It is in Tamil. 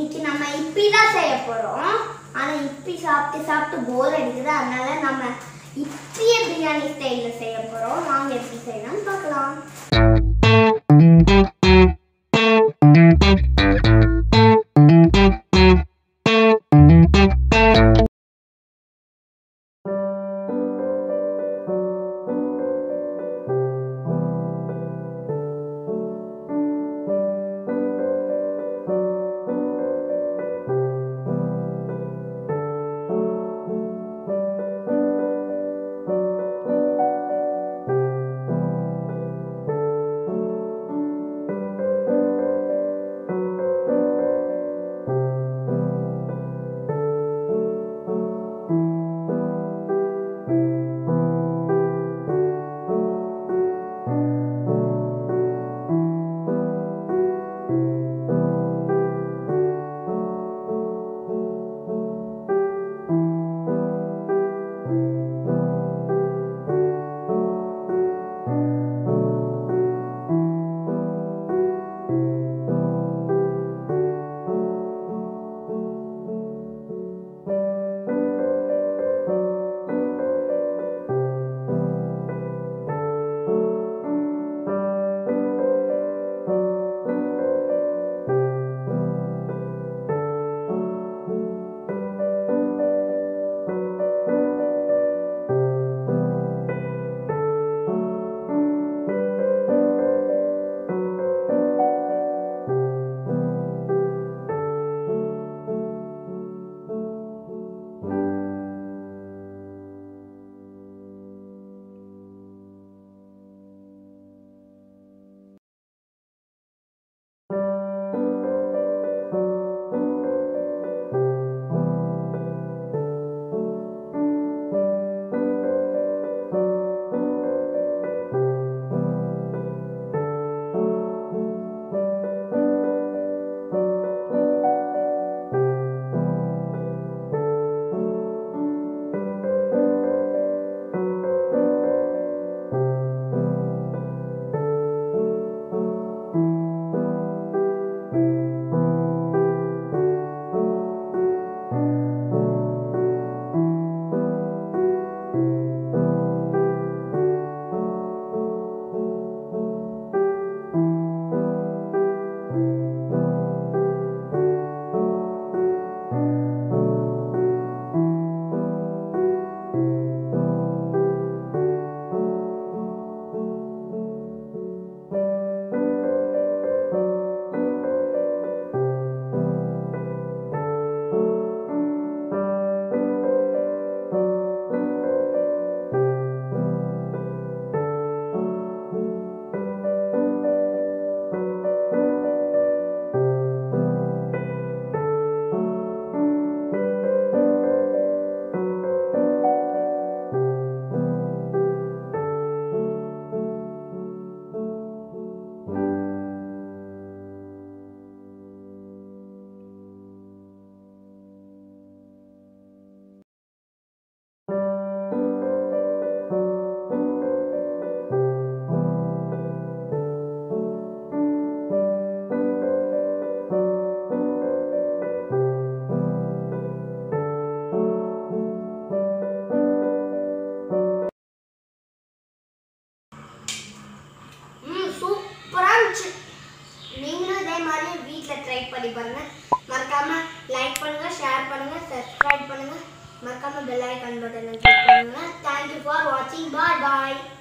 இன்னைக்கு நம்ம இப்பி தான் செய்ய போறோம். ஆனா இப்பி சாப்பிட்டு சாப்பிட்டு போர் அடிக்குது. அதனால நம்ம இப்பி பிரியாணி ஸ்டைல்ல செய்ய போறோம். வாங்க எப்படி செய்யணும்னு பார்க்கலாம். நீங்களும் இதே மாதிரி வீட்டில் ட்ரை பண்ணி பாருங்க. மறக்காம லைக் பண்ணுங்க, ஷேர் பண்ணுங்க, சப்ஸ்கிரைப் பண்ணுங்க. மறக்காம பெல் ஐகான் பட்டனை கிளிக் பண்ணுங்க. தேங்க்யூ ஃபார் வாட்சிங். பாய் பாய்.